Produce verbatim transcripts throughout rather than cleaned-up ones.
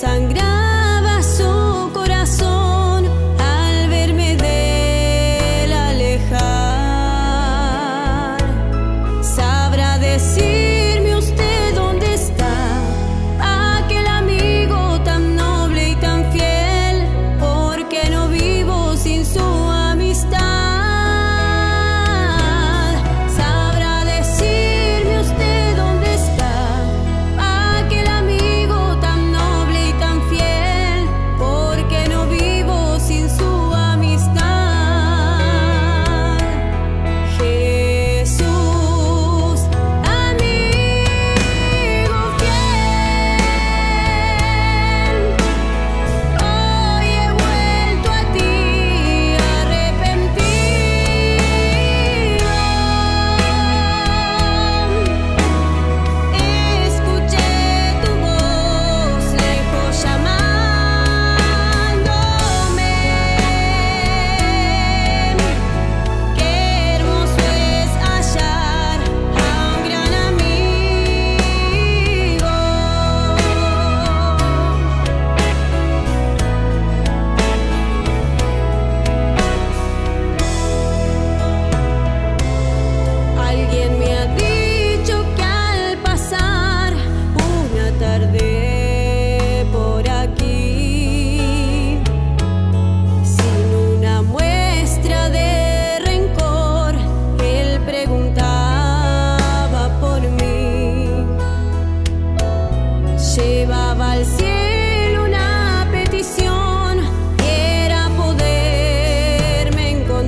sangraba su corazón al verme de él alejar. Sabrá decirme usted dónde está aquel amigo tan noble y tan fiel, porque no vivo sin su amistad. Sabrá decirme usted dónde está aquel amigo tan noble y tan fiel, porque no vivo sin su amistad. Jesús, amigo fiel, hoy he vuelto a ti arrepentido. Escuché tu voz lejos llamándome. Qué hermoso es hallar a un gran amigo. Alguien me ha dicho que al pasar una tarde por aquí, sin una muestra de rencor, él preguntaba por mí. Llevaba al cielo una petición, que era poderme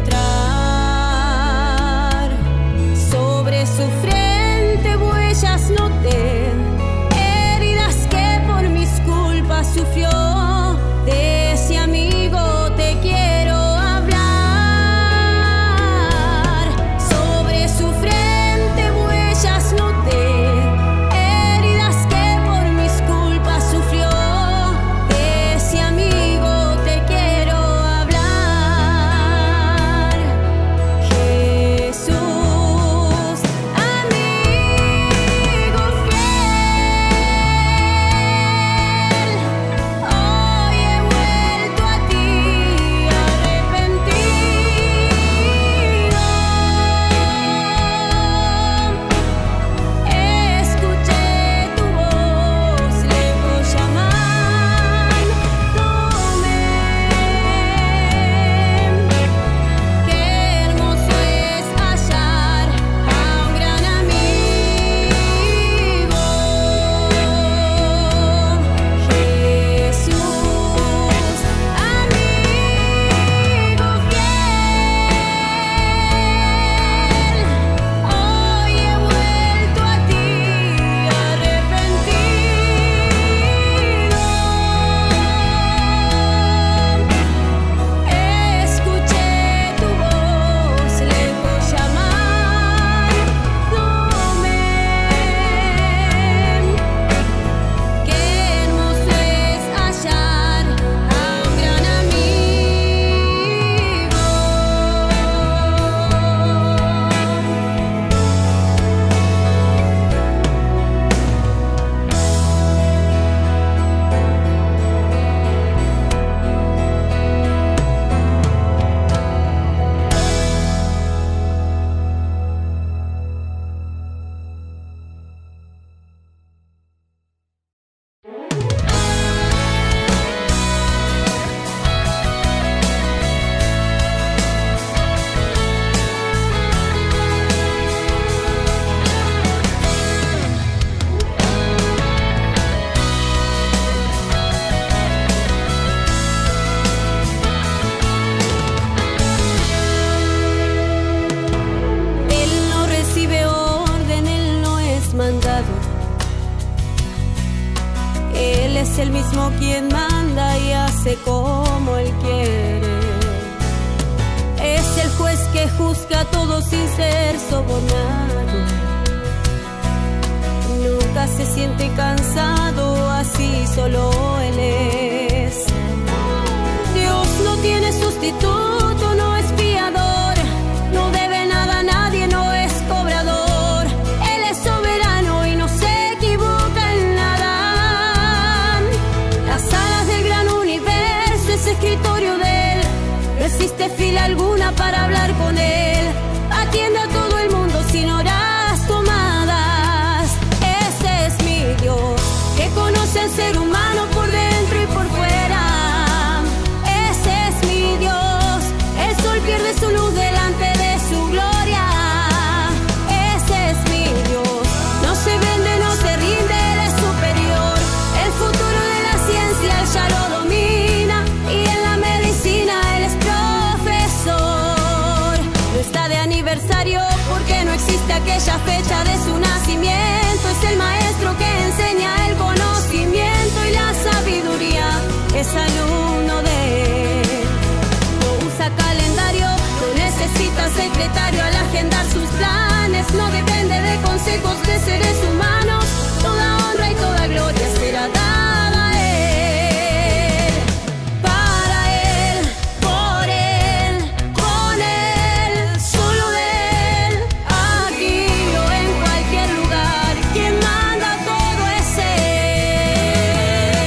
encontrar. Sobre su frente huellas noté, heridas que por mis culpas sufrió. De ese amigo te quiero hablar. Sobre su frente huellas noté, heridas que por mis culpas sufrió. De ese amigo te quiero hablar. Jesús, amigo fiel, hoy he vuelto a ti arrepentido. Escuché tu voz lejos llamándome. Qué hermoso es hallar a un gran amigo. Jesús, amigo fiel, hoy he vuelto a ti arrepentido. Escuché tu voz lejos llamándome. Qué hermoso es hallar a un gran amigo. Él no recibe orden, él no es mandado. Él es el mismo quien manda y hace como él quiere. Es el juez que juzga a todos sin ser sobornado. Nunca se siente cansado, así solo él es. Dios no tiene sustituto, no es fiador, no debe nada a nadie, no es cobrador. Él es soberano y no se equivoca en nada. Las existe fila alguna para hablar con Él. Atiende a todo el mundo sin horas tomadas. Ese es mi Dios, que conoce al ser humano por dentro y por fuera. Ese es mi Dios, el sol pierde su luz delante de su gloria. Ese es mi Dios, no se vende, no se rinde, Él es superior. El futuro de la ciencia Él ya lo domina, y en la medicina Él es profesor. No está de aniversario porque no existe aquella fecha de su nacimiento. Es el maestro que enseña el conocimiento y la sabiduría. Es alumno de Él. No usa calendario, no necesita secretario al agendar sus planes. No depende de consejos de seres humanos. Toda honra y toda gloria será dada a Él. Para Él, por Él, con Él, solo de Él, aquí o en cualquier lugar. Quien manda todo es Él.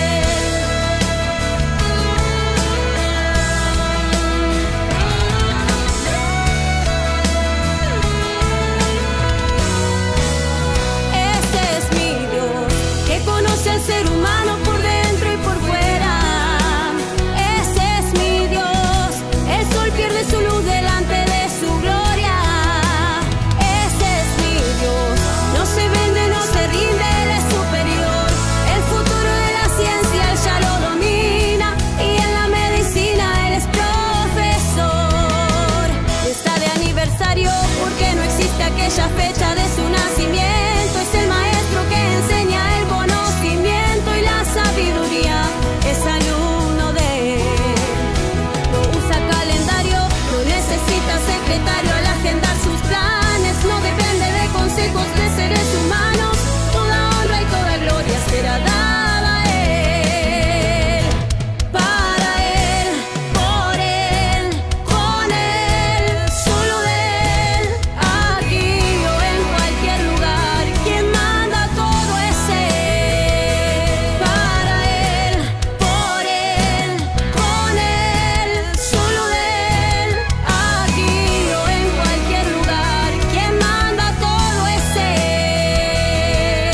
Ese es mi Dios, que conoce al ser humano por dentro y por fuera. Ese es mi Dios, el sol pierde su luz delante de su gloria. Ese es mi Dios, no se vende, no se rinde, Él es superior. El futuro de la ciencia Él ya lo domina, y en la medicina Él es profesor. Está de aniversario porque no existe aquella fecha de su nacimiento. Es el maestro que enseña el conocimiento y la sabiduría. Es alumno de Él. No usa calendario, no necesita secretario al agendar sus planes. No depende de consejos de seres humanos. Toda honra y toda gloria será dada a Él. Para Él, por Él, con Él, solo de Él, aquí o en cualquier lugar. Quien manda todo es Él. Para Él, por Él, con Él, solo de Él, aquí o en cualquier lugar. Quien manda todo es Él.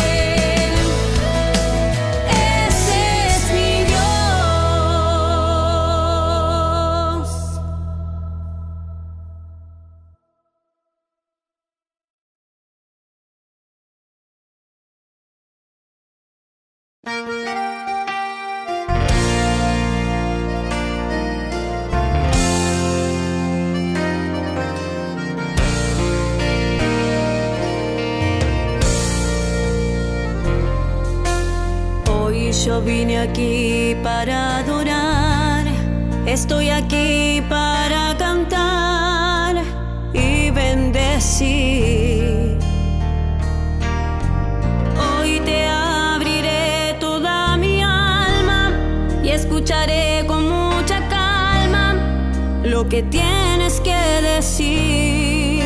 Ese es mi Dios. Hoy yo vine aquí para adorar, estoy aquí para cantar y bendecir. Hoy te abriré toda mi alma y escucharé con mucha calma lo que tienes que decir.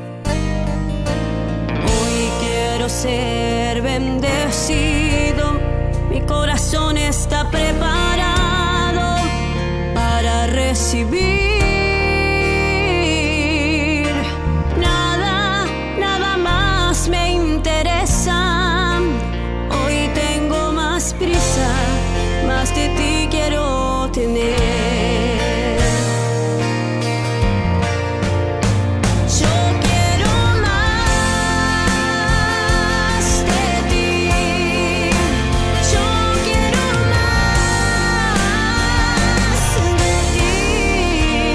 Hoy quiero ser bendecido, mi corazón está preparado para recibir. Nada, nada más me interesa. Hoy tengo más prisa, más de ti quiero tener. Yo quiero más de ti. Yo quiero más de ti.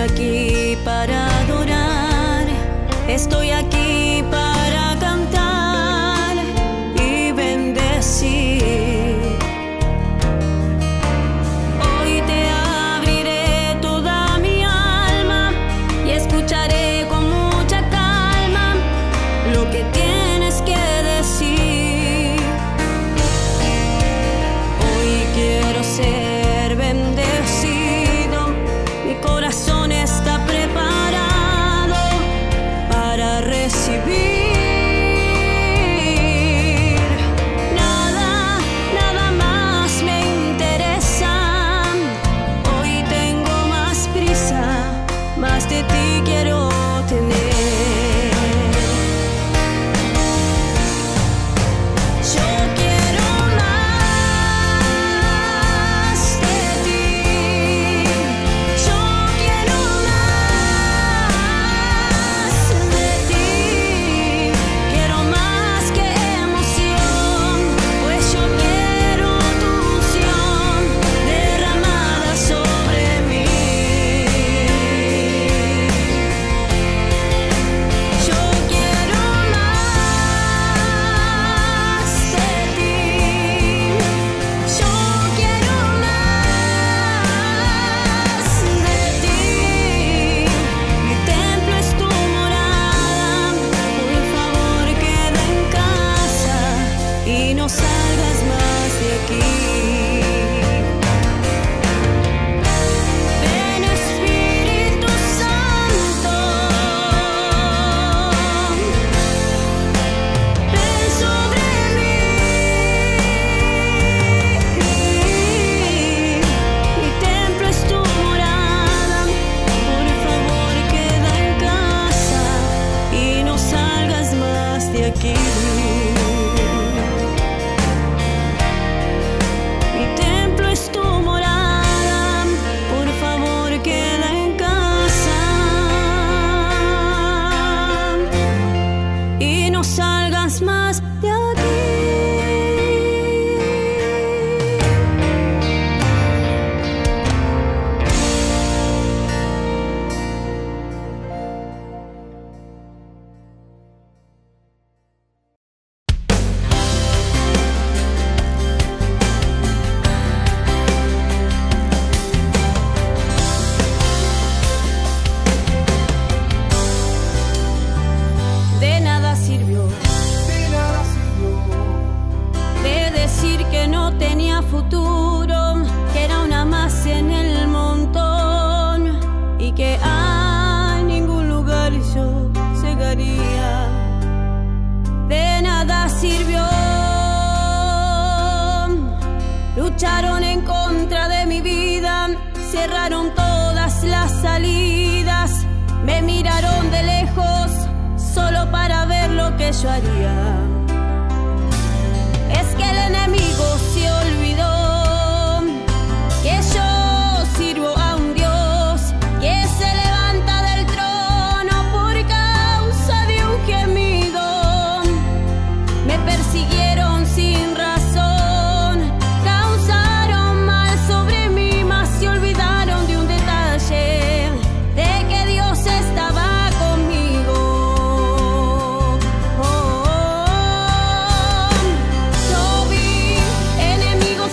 aquí para adorar, estoy aquí para cantar y bendecir. Hoy te abriré toda mi alma y escucharé con mucha calma lo que tienes que decir. Hoy quiero ser bendecido, mi corazón está preparado para recibir. Nada, nada más me interesa. Hoy tengo más prisa, más de ti quiero tener. Yo quiero más de ti. Yo quiero más de ti. Quiero más que emoción, pues yo quiero tu unción derramada sobre mí. Yo quiero más de ti. Yo quiero más de ti. Mi templo es tu morada. Por favor, queda en casa y no salgas más de aquí. Ven Espíritu Santo, ven sobre mí. Mi templo es tu morada. Por favor, queda en casa y no salgas más de aquí. Mi templo es tu morada. Por favor, queda en casa y no salgas más de aquí. De nada sirvió de decir que no tenía futuro, que era una más en el montón y que a ningún lugar yo llegaría. De nada sirvió. Lucharon en contra de mi vida, cerraron todas las salidas, me miraron de lejos solo para ver lo que yo haría. Es que el enemigo se olvidó que yo sirvo a un Dios que se levanta del trono por causa de un gemido. Me persiguieron sin razón, causaron mal sobre mí, mas se olvidaron de un detalle, de que Dios estaba conmigo. Oh, oh, oh. Yo vi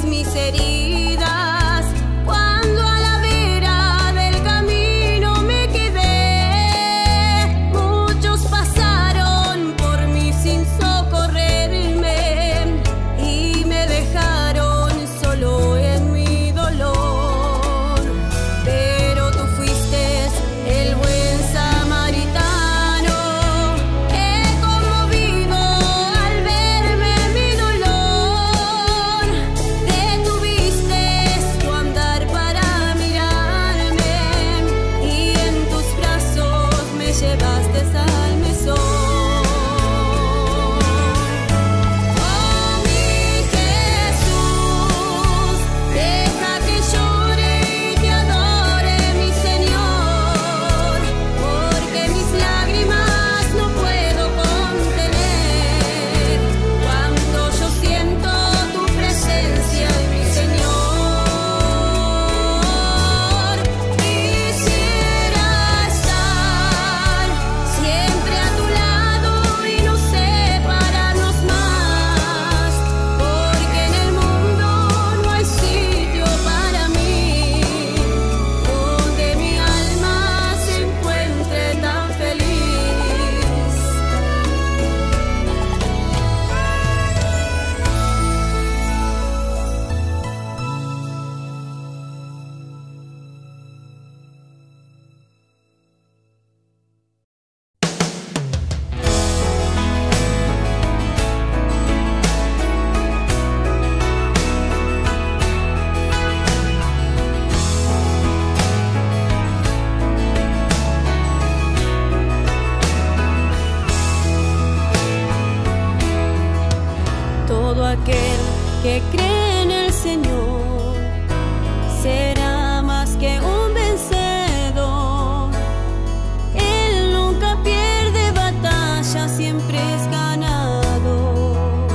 mis heridas. Cuando a la vera del camino me quedé, muchos pasaron por mí sin socorrerme y me dejaron solo en mi dolor. Pero tú fuiste el buen samaritano, he conmovido al verme mi dolor. Detuviste tu andar para mirarme y en tus brazos me llevaste al mesón. Oh, mi Jesús, deja que llore y te adore, mi Señor, porque mis lágrimas no puedo contener cuando yo siento tu presencia, mi Señor. Quisiera estar siempre a tu lado y no separarnos más, porque en el mundo no hay sitio para mí donde mi alma se encuentre tan feliz. Todo aquel que cree en el Señor será más que un vencedor. Él nunca pierde batalla, siempre es ganador.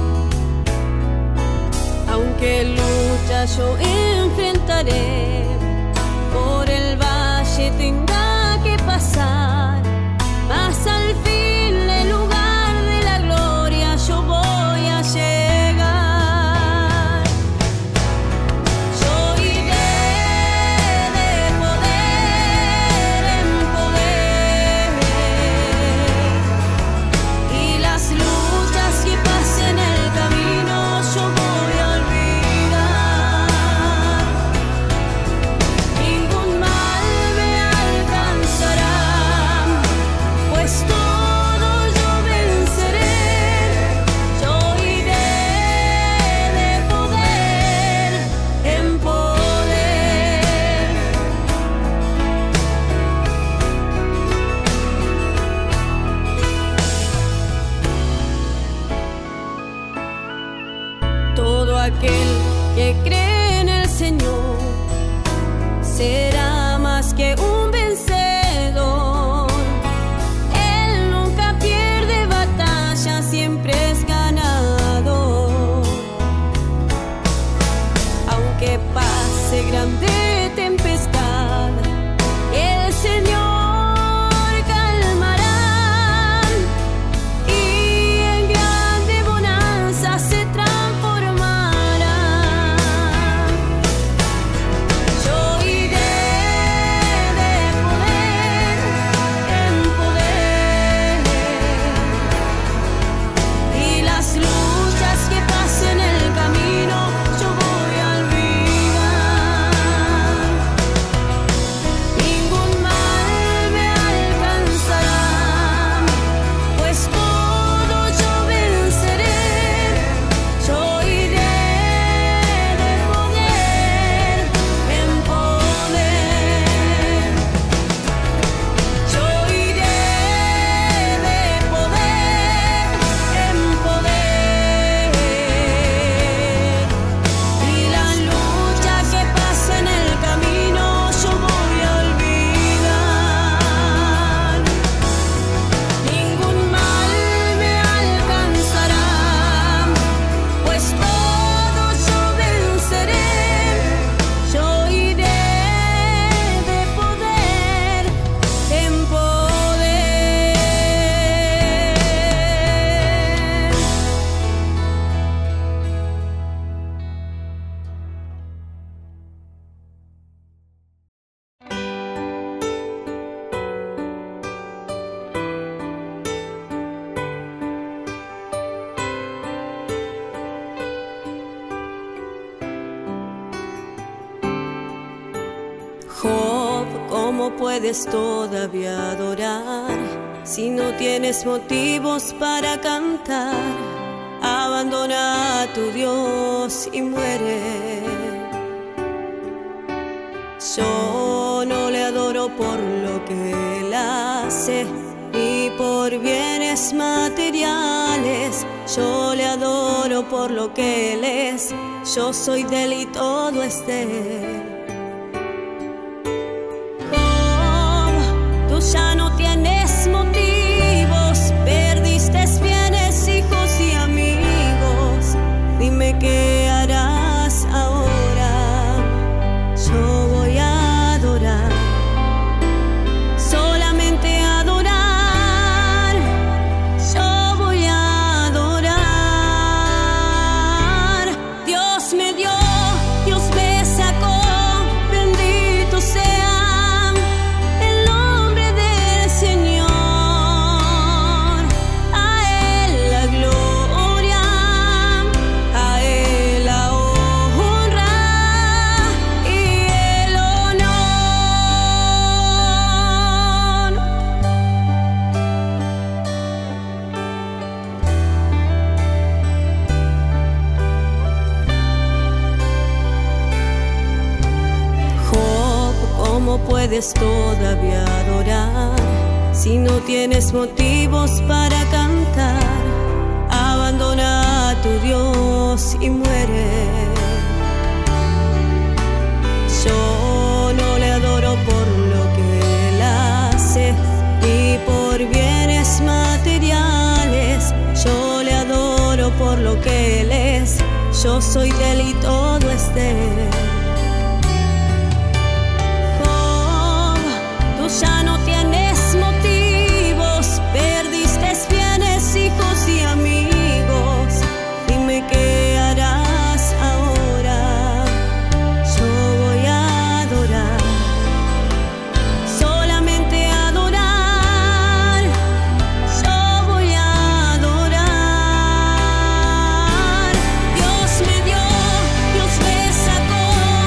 Aunque lucha yo enfrentaré, por el valle tenga que pasar, mas al fin el lugar de la gloria yo voy a llegar. Yo iré de poder en poder, y las luchas que pasen el camino yo voy a olvidar. Ningún mal me alcanzará, pues todo yo venceré. Yo iré de poder en poder. Todo aquel que cree en el Señor será más que un vencedor. Él nunca pierde batalla, siempre es ganador. Aunque pase grande tempestad, el Señor calmará y en grande bonanza se transformará. Yo iré ¿Cómo puedes todavía adorar si no tienes motivos para cantar? Abandona a tu Dios y muere. Yo no le adoro por lo que Él hace, ni por bienes materiales. Yo le adoro por lo que Él es. Yo soy de Él y todo es de Él. Oh, tú ya no tienes motivos, perdiste bienes, hijos y amigos. Dime qué harás ahora. Yo voy a adorar, solamente adorar. Yo voy a adorar. Dios me dio, Dios me sacó, bendito sea el nombre del Señor. A Él la gloria, a Él la honra y el honor. Job, ¿cómo puedes todavía adorar si no tienes motivos para cantar? Abandona a tu Dios y muere. Yo no le adoro por lo que Él hace, ni por bienes materiales. Yo le adoro por lo que Él es. Yo soy de Él y todo es de Él. Oh, tú ya no tienes motivos, perdiste bienes, hijos y amigos. Dime qué harás ahora. Yo voy a adorar, solamente adorar. Yo voy a adorar. Dios me dio, Dios me sacó,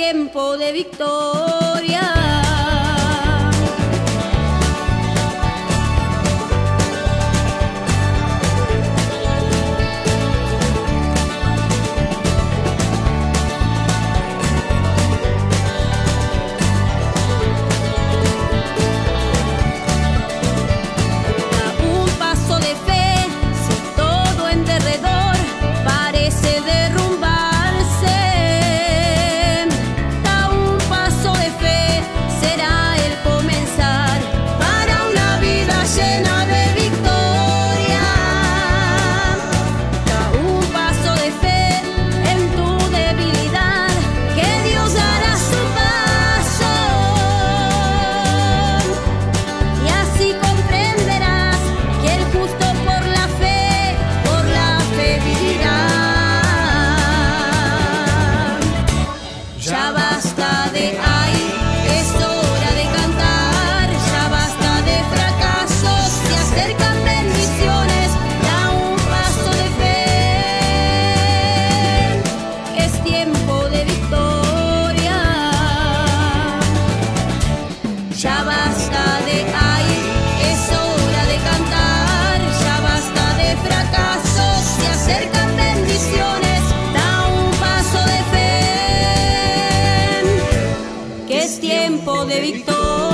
tiempo de victoria. Ya basta de ay, es hora de cantar. Ya basta de fracasos, se acercan bendiciones. Da un paso de fe, es tiempo de victoria. Ya basta de ay, es hora de cantar. Ya basta de fracasos, se acercan bendiciones. Da un paso de fe, que es tiempo de victoria.